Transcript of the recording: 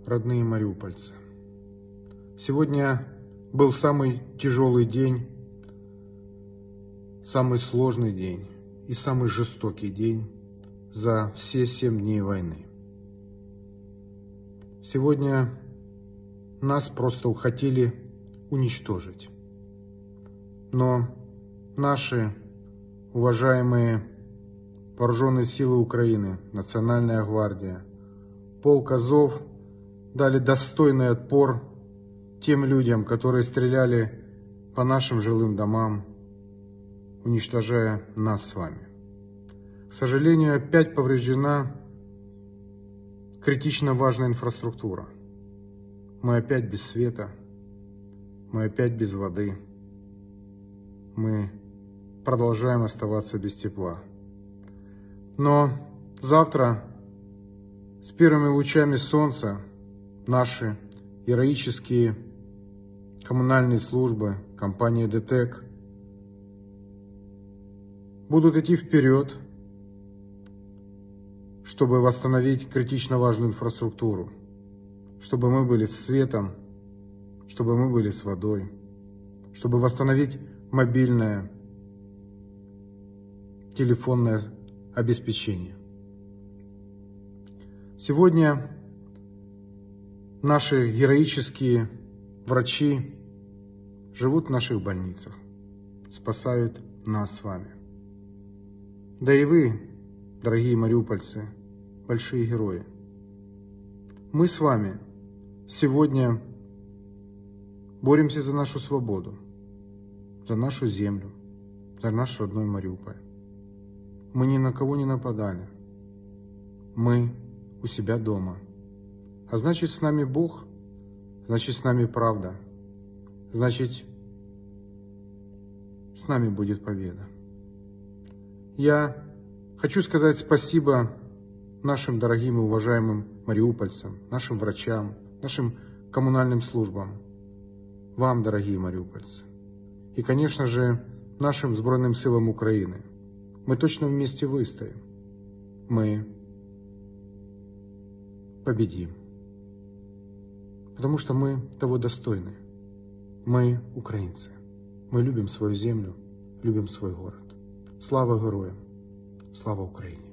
родные мариупольцы. Сегодня был самый тяжелый день, самый сложный день и самый жестокий день за все 7 дней войны. Сегодня нас просто хотели уничтожить. Но наши уважаемые вооруженные силы Украины, Национальная гвардия, полк Азов дали достойный отпор тем людям, которые стреляли по нашим жилым домам, уничтожая нас с вами. К сожалению, опять повреждена критично важная инфраструктура. Мы опять без света, мы опять без воды, мы продолжаем оставаться без тепла. Но завтра с первыми лучами солнца наши героические коммунальные службы, компания ДТЭК будут идти вперед, чтобы восстановить критично важную инфраструктуру, чтобы мы были с светом, чтобы мы были с водой, чтобы восстановить мобильное, телефонное обеспечение. Сегодня наши героические врачи живут в наших больницах, спасают нас с вами. Да и вы, дорогие мариупольцы, большие герои. Мы с вами сегодня боремся за нашу свободу, за нашу землю, за наш родной Мариуполь. Мы ни на кого не нападали. Мы у себя дома. А значит, с нами Бог, значит, с нами правда, значит, с нами будет победа. Я хочу сказать спасибо нашим дорогим и уважаемым мариупольцам, нашим врачам, нашим коммунальным службам, вам, дорогие мариупольцы, и, конечно же, нашим Збройным силам Украины. Мы точно вместе выстоим. Мы победим. Потому что мы того достойны. Мы украинцы. Мы любим свою землю, любим свой город. Слава героям! Слава Украине!